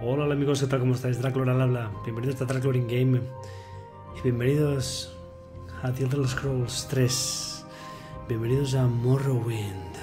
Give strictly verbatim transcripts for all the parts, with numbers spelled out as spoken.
Hola, hola amigos, ¿qué tal? ¿Cómo estáis? Draclor al habla. Bienvenidos a Draclor in Game. Y bienvenidos a The Elder Scrolls tres. Bienvenidos a Morrowind.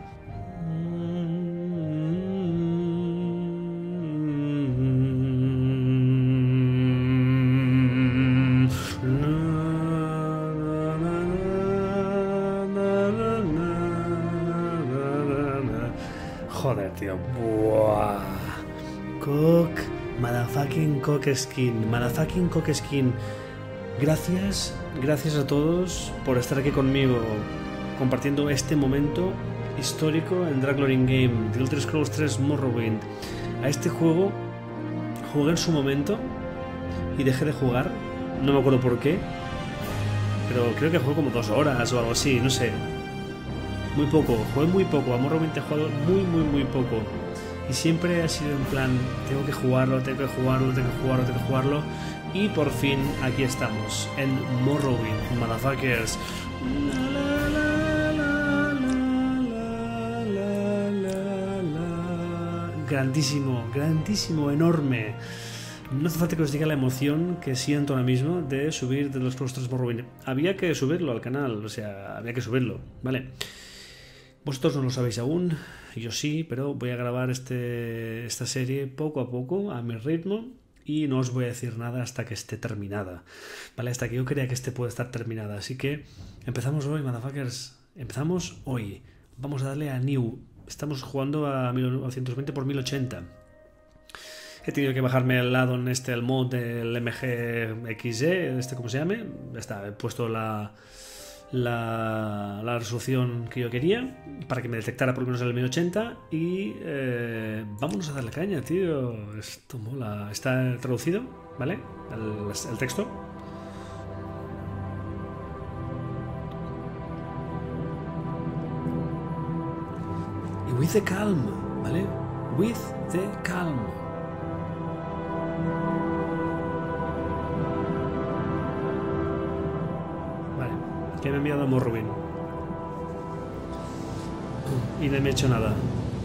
Joder, tío. Buah. Cock, motherfucking cock skin, motherfucking cock skin. Gracias, gracias a todos por estar aquí conmigo, compartiendo este momento histórico en Draclor in Game, The Elder Scrolls tres Morrowind. A este juego jugué en su momento y dejé de jugar, no me acuerdo por qué, pero creo que jugué como dos horas o algo así, no sé. Muy poco, jugué muy poco, a Morrowind he jugado muy, muy, muy poco. Y siempre ha sido en plan, tengo que jugarlo, tengo que jugarlo, tengo que jugarlo, tengo que jugarlo. Y por fin aquí estamos, en Morrowind, motherfuckers. Grandísimo, grandísimo, enorme. No hace falta que os diga la emoción que siento ahora mismo de subir de los Scrolls tres Morrowind. Había que subirlo al canal, o sea, había que subirlo, ¿vale? Vosotros no lo sabéis aún, yo sí, pero voy a grabar este, esta serie poco a poco, a mi ritmo, y no os voy a decir nada hasta que esté terminada, ¿vale? Hasta que yo crea que este puede estar terminada. Así que empezamos hoy, motherfuckers. Empezamos hoy. Vamos a darle a New. Estamos jugando a novecientos veinte por mil ochenta. He tenido que bajarme el addon este, el mod del M G X E, este como se llame. Está, he puesto la... La, la resolución que yo quería para que me detectara por lo menos el mil ochenta y eh, vámonos a darle caña, tío. Esto mola. Está traducido, ¿vale? El, el texto. Y with the calm, ¿vale? With the calm. Que me he enviado a Morrowind y no me he hecho nada.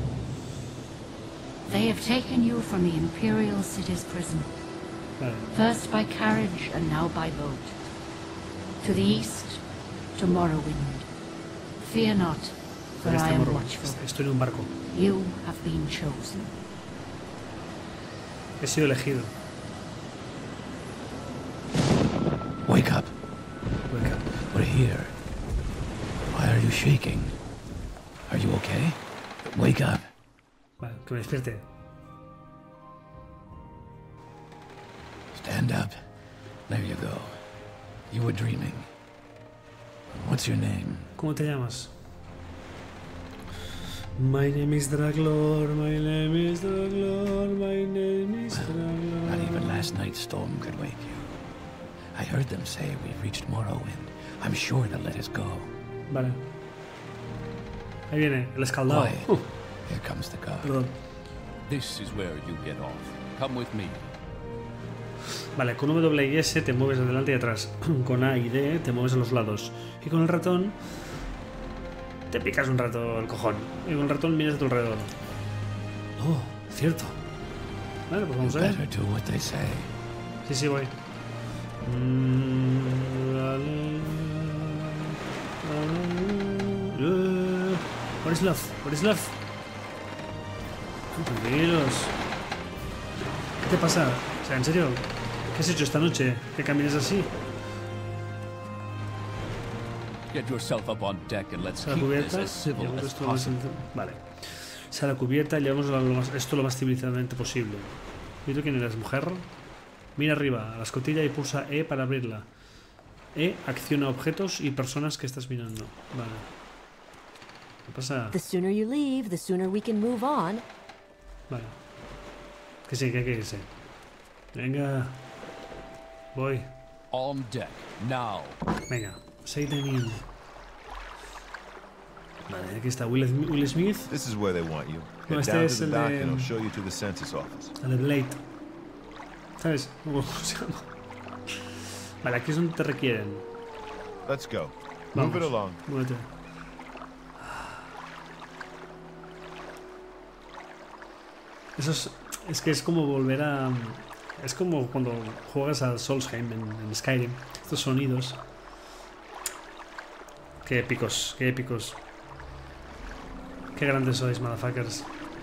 They have taken you from the Imperial City's prison. Vale. First by carriage and now by boat. To the east, to Morrowind. Fear not, for I am watchful. Estoy en un barco. You have been chosen. He sido elegido. Wake up. Wake up. We're here. Why are you shaking? Are you okay? Wake up. Vale, que me despierte. Stand up. There you go. You were dreaming. What's your name? ¿Cómo te llamas? My name is Draclor, my name is Draclor, my name is Draclor. Not even last night's storm could wake you. I heard them say we've reached Morrowind. I'm sure they'll let us go. Vale. Ahí viene, el escaldado. Quiet. Uh, Here comes the guard. perdón. This is where you get off. Come with me. Vale, con W y S te mueves adelante y atrás. Con A y D te mueves a los lados. Y con el ratón te picas un rato el cojón. Y con el ratón miras a tu alrededor. Oh, cierto. Vale, pues vamos a ver. Better do what they say. Sí, sí, voy. Mm, uh, Borislav, Borislav. Tranquilos. ¿Qué te pasa? O sea, en serio, ¿qué has hecho esta noche? ¿Que camines así? Get yourself up on deck and let's Sala keep this cubierta. as civil Llevamos as esto lo más possible. civil- Vale. Sala cubierta, llevamos lo más- esto lo más civilizadamente posible. ¿Y tú quién eres, mujer? Mira arriba, a la escotilla y pulsa E para abrirla. E acciona objetos y personas que estás mirando. Vale. ¿Qué pasa? The sooner you leave, the sooner we can move on. Vale. Que sí, que hay que irse. Venga. Voy. On deck, now. Venga. Say the name. Vale, aquí está Will, Will Smith. This is where they want you. No, Head este down es to the el dock de- and I'll show you to the census office. El de Blade. ¿Sabes? ¿Cómo se llama? Vale, aquí es donde te requieren. Let's go. Vamos. Move it along. Muévete. Esos, Es que es como volver a... Es como cuando juegas a Solstheim en, en Skyrim. Estos sonidos. Qué épicos, qué épicos. Qué grandes sois, motherfuckers.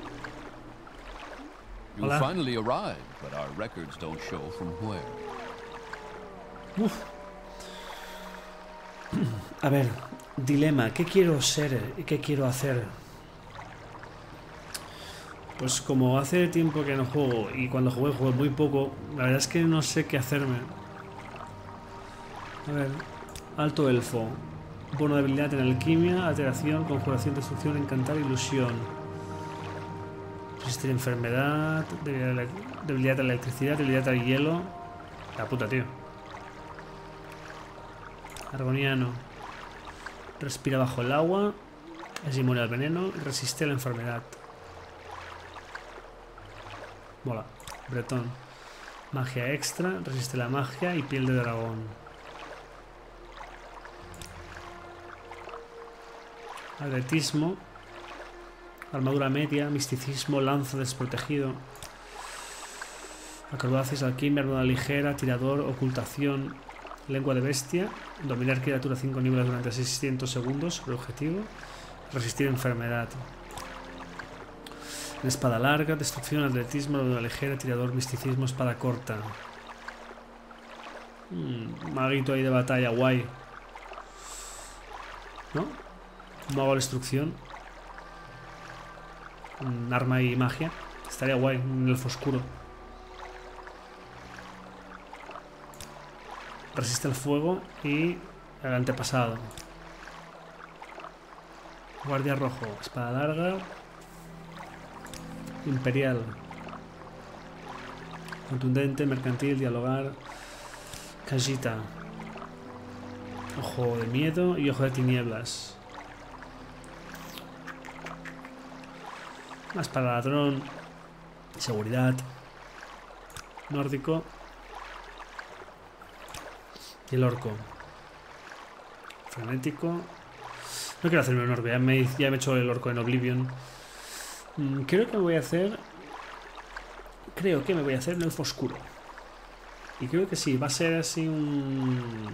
You Hola. finally arrived, but our records don't show from where. Uf. A ver, dilema. ¿Qué quiero ser y qué quiero hacer? Pues como hace tiempo que no juego y cuando jugué jugué muy poco, la verdad es que no sé qué hacerme. A ver, alto elfo. Bono de habilidad en alquimia, alteración, conjuración, destrucción, encantar, ilusión. Resistir enfermedad, debilidad, debilidad a la electricidad, debilidad al hielo. La puta, tío. Argoniano. Respira bajo el agua. Es inmune al veneno. Resiste a la enfermedad. Mola. Bretón. Magia extra. Resiste la magia y piel de dragón. Atletismo. Armadura media. Misticismo. Lanza desprotegido. Acrobacias, alquimia, armadura ligera, tirador, ocultación, lengua de bestia, dominar criatura cinco niveles durante seiscientos segundos sobre objetivo, resistir enfermedad. Espada larga, destrucción, atletismo, armadura ligera, tirador, misticismo, espada corta. Mm, maguito ahí de batalla, guay. ¿No? Mago de destrucción. Un arma y magia. Estaría guay, un elfo oscuro. Resiste el fuego y el antepasado. Guardia rojo, espada larga. Imperial. Contundente, mercantil, dialogar. Kajita. Ojo de miedo y ojo de tinieblas. Más para ladrón. Seguridad. Nórdico. Y el orco. Frenético. No quiero hacerme un orco. Ya me, ya me he hecho el orco en Oblivion. Mm, creo que me voy a hacer... Creo que me voy a hacer un elfo oscuro. Y creo que sí. Va a ser así un...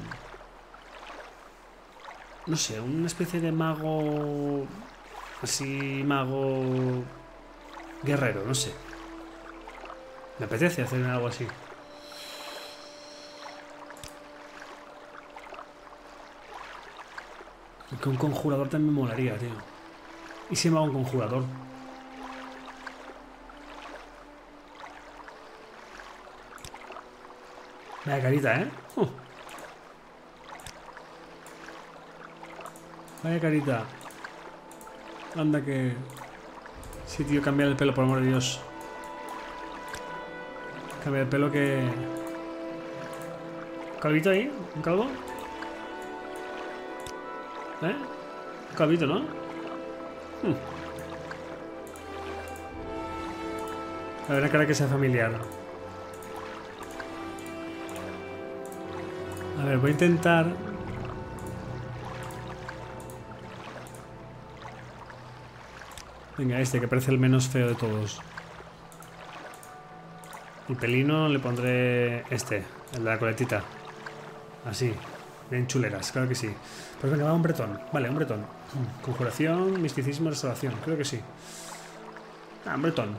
No sé, una especie de mago... Así, mago... Guerrero, no sé. Me apetece hacerme algo así. Y que un conjurador también me molaría, tío. ¿Y si me hago un conjurador? Vaya carita, ¿eh? Uh. Vaya carita. Anda que... Sí, tío, cambiar el pelo, por amor de Dios. Cambiar el pelo que... ¿Calvito ahí? ¿Un calvo? ¿Eh? Un calvito, ¿no? Hmm. A ver, una cara que sea familiar. A ver, voy a intentar... Venga, este, que parece el menos feo de todos. Y pelino le pondré este, el de la coletita. Así, bien chuleras, claro que sí. Pues venga, va un bretón. Vale, un bretón. Conjuración, misticismo, restauración, creo que sí. Ah, un bretón.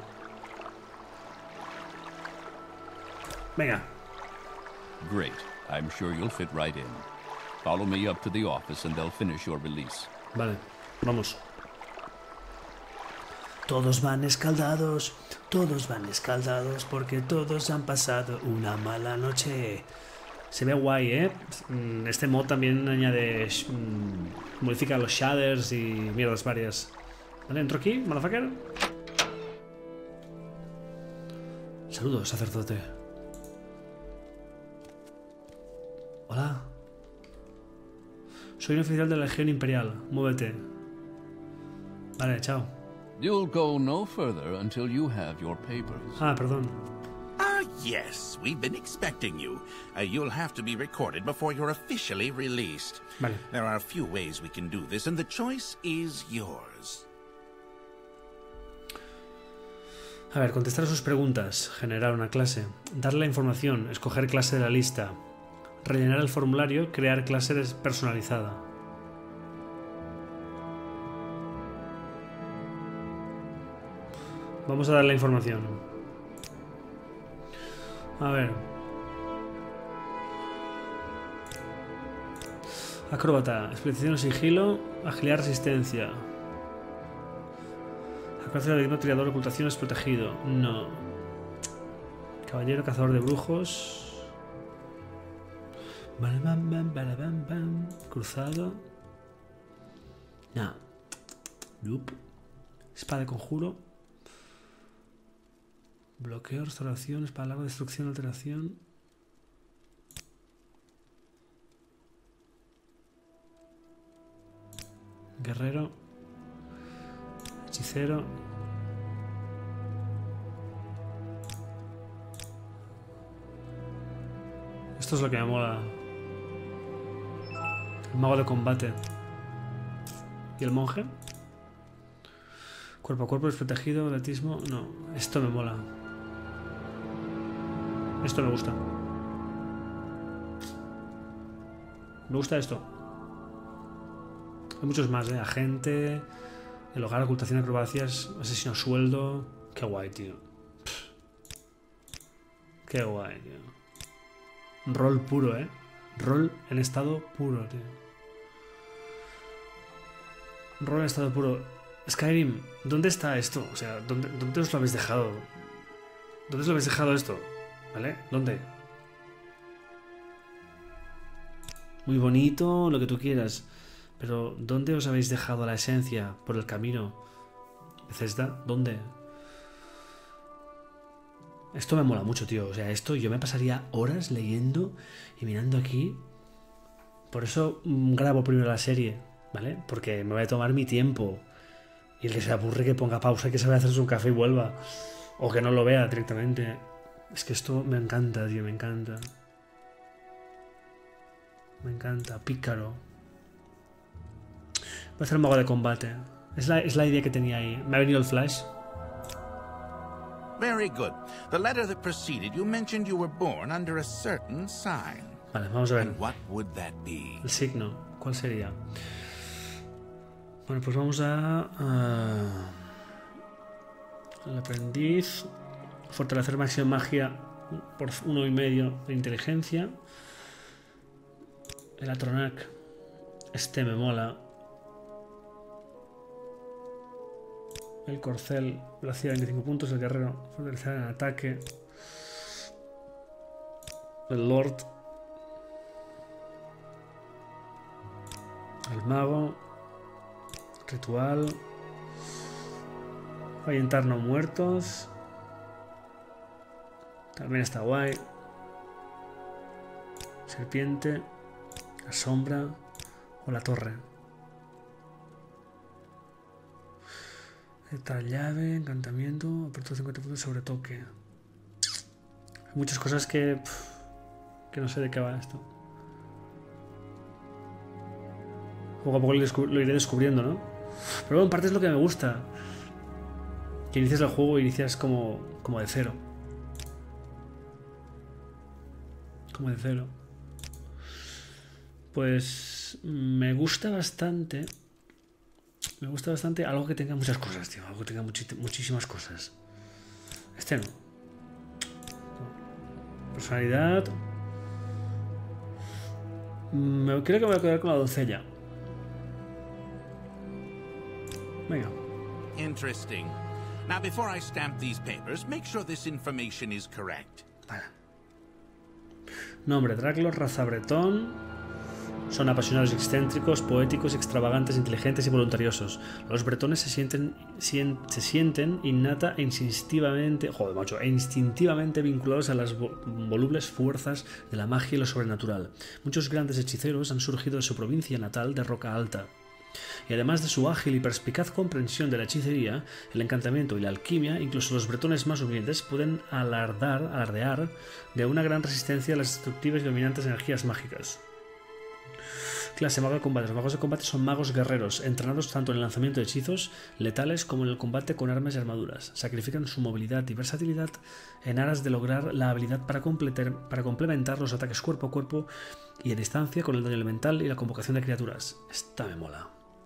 Venga. Great. I'm sure you'll fit right in. Follow me up to the office and they'll finish your release. Vale, vamos. Todos van escaldados, todos van escaldados porque todos han pasado una mala noche. Se ve guay, ¿eh? Este mod también añade... Mmm, modifica los shaders y mierdas varias. Vale, entro aquí, motherfucker. Saludos, sacerdote. Hola. Soy un oficial de la Legión Imperial. Muévete. Vale, chao. You'll go no further until you have your papers. Ah, perdón. Ah, yes. We've been expecting you. Uh, you'll have to be recorded before you're officially released. Vale. There are a few ways we can do this, and the choice is yours. A ver, contestar a sus preguntas, generar una clase, darle la información, escoger clase de la lista, rellenar el formulario, crear clase personalizada. Vamos a darle la información. A ver. Acróbata, explicación sigilo, agilidad resistencia. Acrobacia de digno tirador, ocultación es protegido. No. Caballero cazador de brujos. Balabam, bam, balabam, bam. Cruzado. No. Nope. Espada de conjuro. Bloqueo, restauración, espada larga, destrucción, alteración. Guerrero. Hechicero. Esto es lo que me mola. El mago de combate. ¿Y el monje? Cuerpo a cuerpo desprotegido, atletismo. No, esto me mola. Esto me gusta. Me gusta esto. Hay muchos más, ¿eh? Agente, el hogar, ocultación, acrobacias, asesino a sueldo. Qué guay, tío. Pff. Qué guay, tío. Rol puro, ¿eh? Rol en estado puro, tío. Rol en estado puro. Skyrim, ¿dónde está esto? O sea, ¿dónde, ¿dónde os lo habéis dejado? ¿Dónde os lo habéis dejado esto? ¿Vale? ¿Dónde? Muy bonito, lo que tú quieras. Pero, ¿dónde os habéis dejado la esencia? Por el camino. Bethesda, ¿dónde? Esto me mola mucho, tío. O sea, esto yo me pasaría horas leyendo y mirando aquí. Por eso mmm, grabo primero la serie, ¿vale? Porque me voy a tomar mi tiempo. Y el que se aburre que ponga pausa y que se vaya a hacerse un café y vuelva. O que no lo vea directamente. Es que esto me encanta, tío, me encanta. Me encanta. Pícaro. Voy a hacer un mago de combate. Es la, es la idea que tenía ahí. Me ha venido el flash. Very good. The letter that preceded you mentioned you were born under a certain sign. Vale, vamos a ver. And what would that be? El signo. ¿Cuál sería? Bueno, pues vamos a... Uh, el aprendiz. Fortalecer máxima magia por uno y medio de inteligencia. El Atronac. Este me mola. El Corcel, velocidad veinticinco puntos. El Guerrero, fortalecer en ataque. El Lord. El Mago. Ritual. Ahuyentar no muertos. También está guay. Serpiente. La sombra. O la torre. Esta llave, encantamiento, apertura cincuenta puntos sobre toque. Hay muchas cosas que... Pff, que no sé de qué va esto. Poco a poco lo iré descubriendo, ¿no? Pero bueno, en parte es lo que me gusta. Que inicias el juego y inicias como, como de cero. Como de cero. Pues me gusta bastante... Me gusta bastante algo que tenga muchas cosas, tío. Algo que tenga muchi muchísimas cosas. Este no. Personalidad. Me, creo que me voy a quedar con la doncella. Venga. Interesting. Now, before I stamp these papers, make sure this information is correct. Vale. Nombre: Draclos, raza bretón. Son apasionados, excéntricos, poéticos, extravagantes, inteligentes y voluntariosos. Los bretones se sienten, sien, se sienten innata e instintivamente, joder, macho, e instintivamente vinculados a las vo volubles fuerzas de la magia y lo sobrenatural. Muchos grandes hechiceros han surgido de su provincia natal de Roca Alta. Y además de su ágil y perspicaz comprensión de la hechicería, el encantamiento y la alquimia, incluso los bretones más humildes pueden alardar, alardear de una gran resistencia a las destructivas y dominantes energías mágicas. Clase mago de combate. Los magos de combate son magos guerreros, entrenados tanto en el lanzamiento de hechizos letales como en el combate con armas y armaduras. Sacrifican su movilidad y versatilidad en aras de lograr la habilidad para, completar, para complementar los ataques cuerpo a cuerpo y a distancia con el daño elemental y la convocación de criaturas. Esta me mola.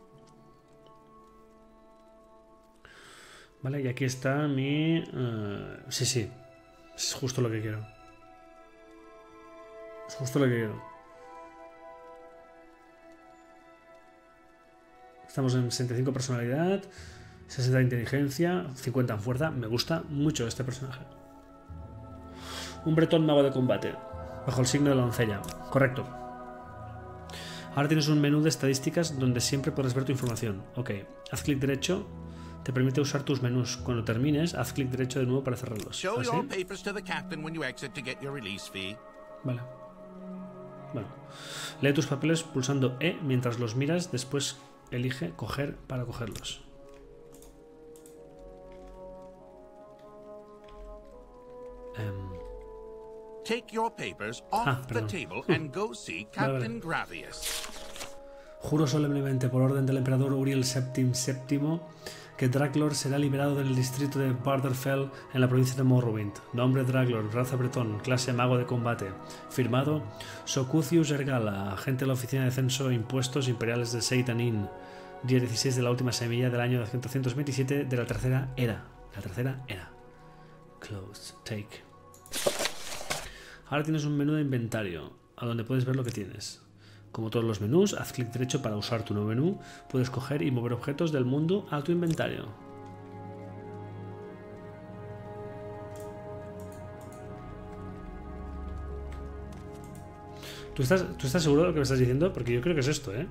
Vale, y aquí está mi... Uh, sí, sí. Es justo lo que quiero. Es justo lo que quiero. Estamos en sesenta y cinco personalidad, sesenta de inteligencia, cincuenta en fuerza. Me gusta mucho este personaje. Un bretón mago de combate. Bajo el signo de la doncella. Correcto. Ahora tienes un menú de estadísticas donde siempre podrás ver tu información. Ok. Haz clic derecho. Te permite usar tus menús. Cuando termines, haz clic derecho de nuevo para cerrarlos. Show ¿Así? your papers to the captain when you exit to get your release fee. Vale. Bueno. Lee tus papeles pulsando E mientras los miras. Después elige coger para cogerlos. Um. Take your papers off Ah, the perdón. table Uh. and go see Vale, Captain vale. Gravius. Juro solemnemente por orden del emperador Uriel séptimo séptimo que Draglor será liberado del distrito de Barderfell en la provincia de Morrowind. Nombre Draglor, raza bretón, clase mago de combate. Firmado Socucius Ergala, agente de la Oficina de Censo e Impuestos Imperiales de Seitan Inn. Día dieciséis de la última semilla del año doscientos veintisiete de la tercera era. La tercera era. Close. Take. Ahora tienes un menú de inventario, a donde puedes ver lo que tienes. Como todos los menús, haz clic derecho para usar tu nuevo menú. Puedes coger y mover objetos del mundo a tu inventario. ¿Tú estás, ¿Tú estás seguro de lo que me estás diciendo? Porque yo creo que es esto, ¿eh?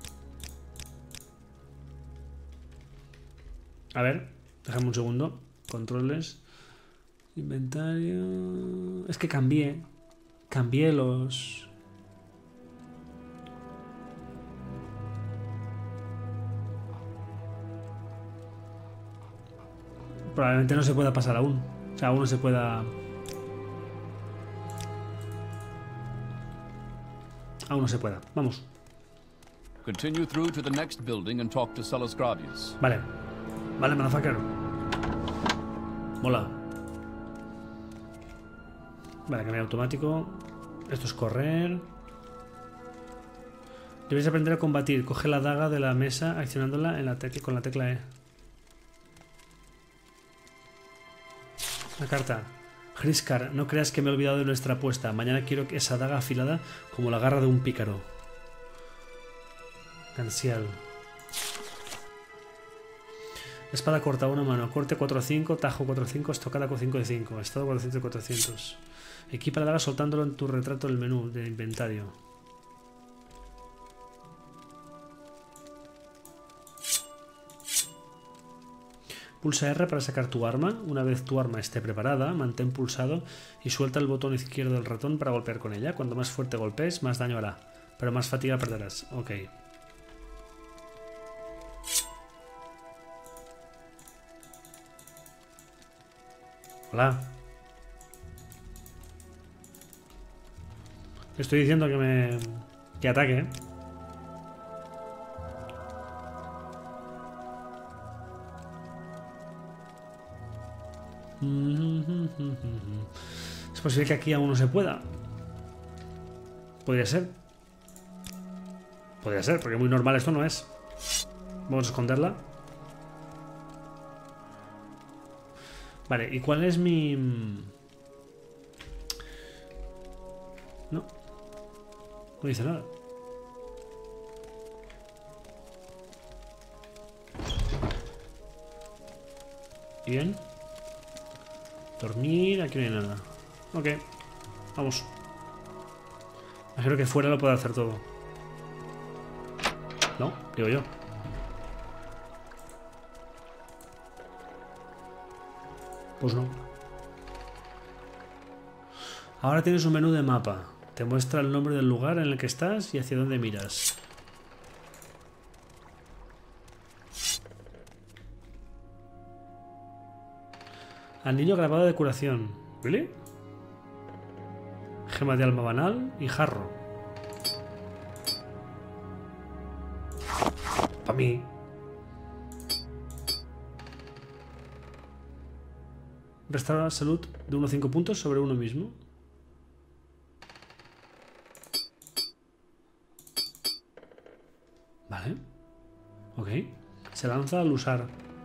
A ver, déjame un segundo. Controles. Inventario... Es que cambié. Cambié los... Probablemente no se pueda pasar aún. O sea, aún no se pueda... Aún no se pueda. Vamos. Continue through to the next building and talk to Sullus Gravius. Vale. Vale, motherfucker. Mola. Vale, cambiar automático. Esto es correr. Debes aprender a combatir. Coge la daga de la mesa accionándola en la tecla, con la tecla E. La carta. Hriskar, no creas que me he olvidado de nuestra apuesta. Mañana quiero esa daga afilada como la garra de un pícaro. Gansial. Espada corta a una mano. Corte cuatro cinco, tajo cuatro cinco, estocada con cinco de cinco. Estado cuatrocientos de cuatrocientos. Equipa la daga soltándolo en tu retrato del menú de inventario. Pulsa R para sacar tu arma. Una vez tu arma esté preparada, mantén pulsado y suelta el botón izquierdo del ratón para golpear con ella. Cuando más fuerte golpees, más daño hará, pero más fatiga perderás. Ok. Hola. Estoy diciendo que me... que ataque, ¿eh? Es posible que aquí aún no se pueda. Podría ser. Podría ser, porque muy normal esto no es. Vamos a esconderla. Vale, ¿y cuál es mi...? No. No dice nada. Bien. Dormir, aquí no hay nada. Ok, vamos. Imagino que fuera lo puedo hacer todo. No, digo yo. Pues no. Ahora tienes un menú de mapa. Te muestra el nombre del lugar en el que estás y hacia dónde miras. Anillo grabado de curación. ¿Really? Gema de alma banal y jarro. para mí. Restaura salud de uno a cinco puntos sobre uno mismo. Vale. Ok. Se lanza al usar.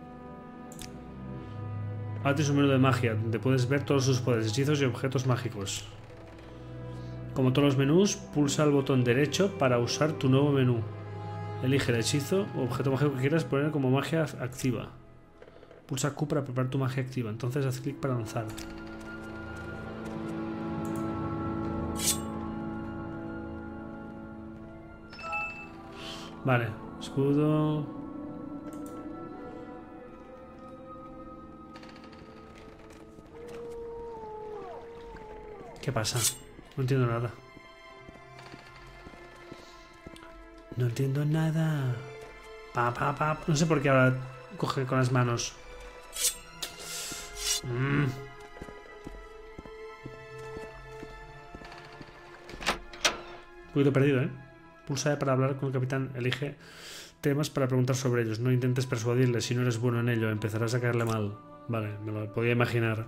Ahora tienes un menú de magia, donde puedes ver todos sus poderes, hechizos y objetos mágicos. Como todos los menús, pulsa el botón derecho para usar tu nuevo menú. Elige el hechizo o objeto mágico que quieras poner como magia activa. Pulsa Q para preparar tu magia activa, entonces haz clic para lanzar. Vale, escudo. ¿Qué pasa? No entiendo nada. No entiendo nada. Pa, pa, pa. No sé por qué ahora coge con las manos. Mm. Un poquito perdido, ¿eh? Pulsa E para hablar con el capitán. Elige temas para preguntar sobre ellos. No intentes persuadirle. Si no eres bueno en ello, empezarás a caerle mal. Vale, me lo podía imaginar.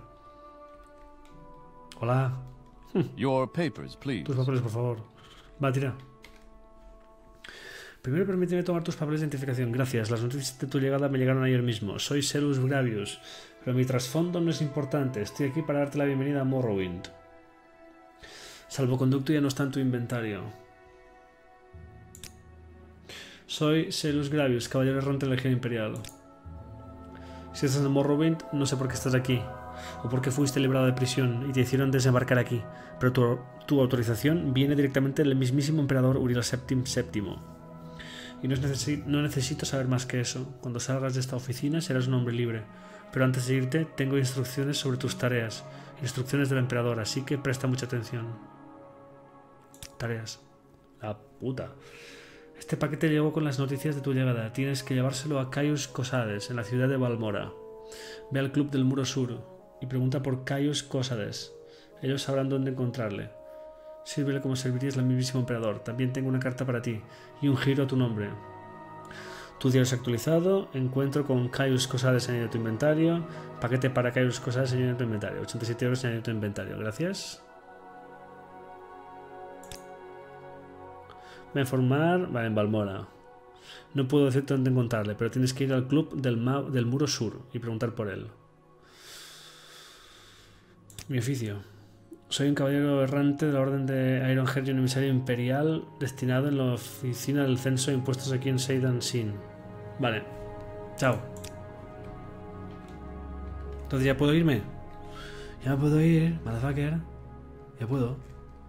Hola. Your papers, please. Tus papeles, por favor. Va, tira. Primero permíteme tomar tus papeles de identificación. Gracias. Las noticias de tu llegada me llegaron ayer mismo. Soy Selus Gravius, pero mi trasfondo no es importante. Estoy aquí para darte la bienvenida a Morrowind. Salvoconducto ya no está en tu inventario. Soy Selus Gravius, caballero errante de la Legión Imperial. Si estás en Morrowind, no sé por qué estás aquí, o por qué fuiste librado de prisión y te hicieron desembarcar aquí, pero tu, tu autorización viene directamente del mismísimo emperador Uriel Septim séptimo. Y no, es necesi no necesito saber más que eso. Cuando salgas de esta oficina serás un hombre libre, pero antes de irte tengo instrucciones sobre tus tareas, instrucciones del emperador, así que presta mucha atención. Tareas. La puta. Este paquete llegó con las noticias de tu llegada. Tienes que llevárselo a Caius Cosades, en la ciudad de Balmora. Ve al club del Muro Sur y pregunta por Caius Cosades. Ellos sabrán dónde encontrarle. Sírvele como servirías al mismísimo emperador. También tengo una carta para ti y un giro a tu nombre. Tu diario es actualizado. Encuentro con Caius Cosades en tu inventario. Paquete para Caius Cosades en tu inventario. ochenta y siete euros en tu inventario. Gracias. Voy a informar. Vale, en Balmora. No puedo decirte dónde encontrarle, pero tienes que ir al club del, Ma del Muro Sur y preguntar por él. Mi oficio. Soy un caballero errante de la Orden de Ironheart y un emisario imperial destinado en la oficina del censo de impuestos aquí en Seidan Sin. Vale. Chao. Entonces ya puedo irme. Ya me puedo ir, motherfucker. Ya puedo.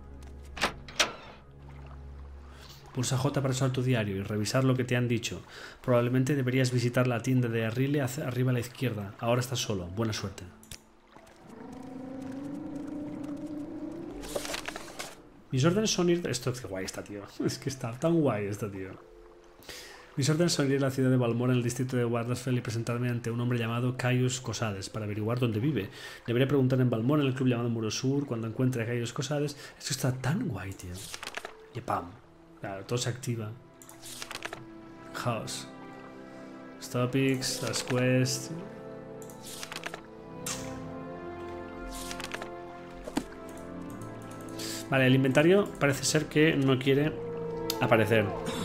Pulsa J para usar tu diario y revisar lo que te han dicho. Probablemente deberías visitar la tienda de Arrile arriba a la izquierda. Ahora estás solo. Buena suerte. Mis órdenes son ir... Esto es que guay está, tío. Es que está tan guay esta, tío. Mis órdenes son ir a la ciudad de Balmora en el distrito de Wardersfell y presentarme ante un hombre llamado Caius Cosades para averiguar dónde vive. Debería preguntar en Balmora en el club llamado Muro Sur cuando encuentre a Caius Cosades. Esto está tan guay, tío. Y pam. Claro, todo se activa. House. Topics, las quests. Vale, el inventario parece ser que no quiere aparecer.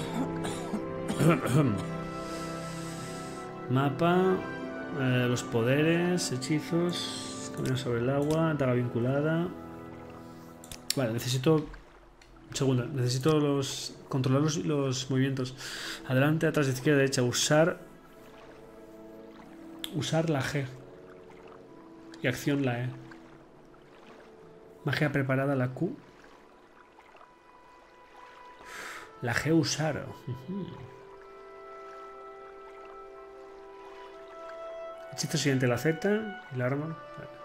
Mapa, eh, los poderes, hechizos, camino sobre el agua, daga vinculada. Vale, necesito... Segunda, necesito los controlar los, los movimientos. Adelante, atrás, izquierda, derecha. Usar... Usar la G. Y acción la E. Magia preparada la Q. La G usar. Uh-huh. Hechizo siguiente la Z. Y la arma.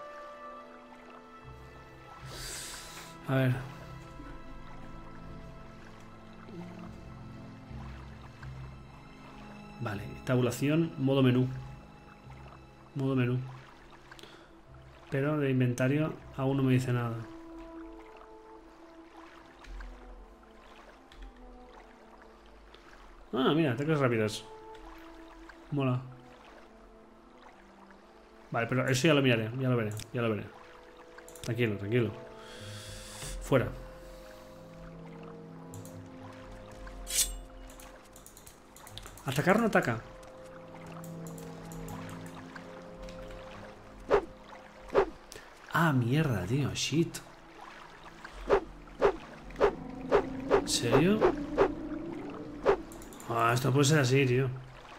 A ver. Vale. Tabulación. Modo menú. Modo menú. Pero de inventario aún no me dice nada. Ah, mira, ataques rápidos. Mola. Vale, pero eso ya lo miraré, ya lo veré, ya lo veré. Tranquilo, tranquilo. Fuera. ¿Atacar o no ataca? Ah, mierda, tío, shit. ¿En serio? Ah, esto no puede ser así, tío.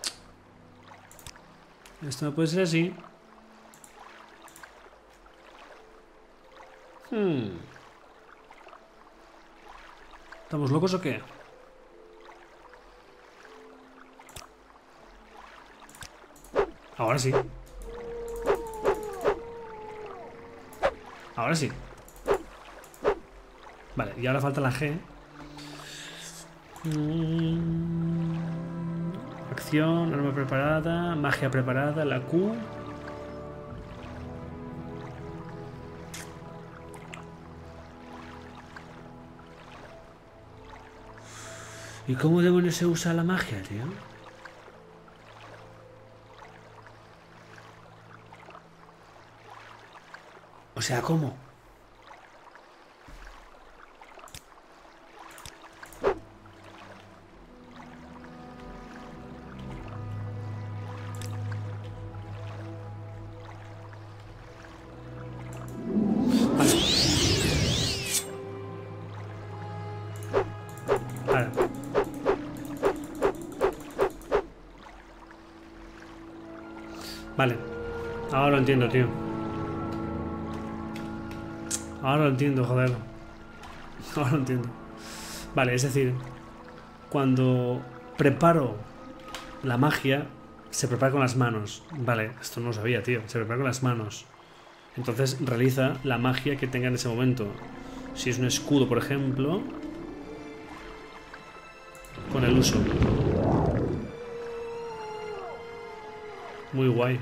Esto no puede ser así. Hmm. ¿Estamos locos o qué? Ahora sí. Ahora sí. Vale, y ahora falta la G. Mm. Acción, arma preparada, magia preparada, la Q. ¿Y cómo demonios se usa la magia, tío? O sea, ¿cómo? Vale. Vale. Vale. Ahora lo entiendo, tío. Ahora lo entiendo, joder. Ahora lo entiendo. Vale, es decir, cuando preparo la magia, se prepara con las manos. Vale, esto no lo sabía, tío. Se prepara con las manos. Entonces realiza la magia que tenga en ese momento. Si es un escudo, por ejemplo, con el uso. Muy guay.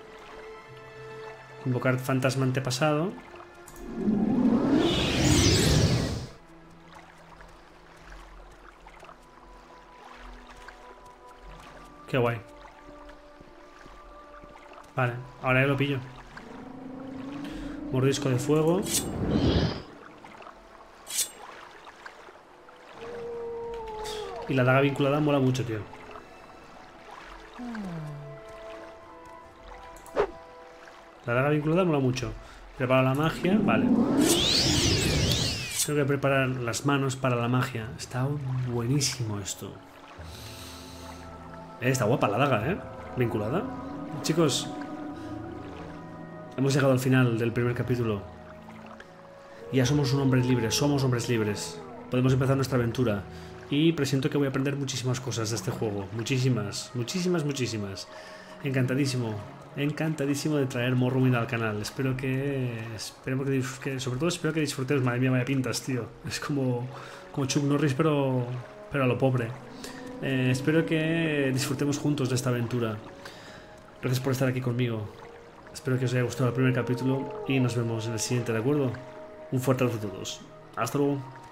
Invocar fantasma antepasado. Qué guay. Vale, ahora ya lo pillo. Mordisco de fuego. Y la daga vinculada mola mucho, tío. La daga vinculada mola mucho. Preparo la magia, vale. Tengo que preparar las manos para la magia. Está buenísimo esto. Eh, está guapa la daga, ¿eh? Vinculada. Chicos, hemos llegado al final del primer capítulo. Ya somos un hombres libres, somos hombres libres. Podemos empezar nuestra aventura. Y presiento que voy a aprender muchísimas cosas de este juego. Muchísimas, muchísimas, muchísimas. Encantadísimo, encantadísimo de traer Morrowind al canal. Espero que... Esperemos que, que... Sobre todo espero que disfrutéis. Madre mía, vaya pintas, tío. Es como, como Chuck Norris, pero, pero a lo pobre. Eh, espero que disfrutemos juntos de esta aventura. Gracias por estar aquí conmigo. Espero que os haya gustado el primer capítulo y nos vemos en el siguiente, ¿de acuerdo? Un fuerte abrazo a todos. Hasta luego.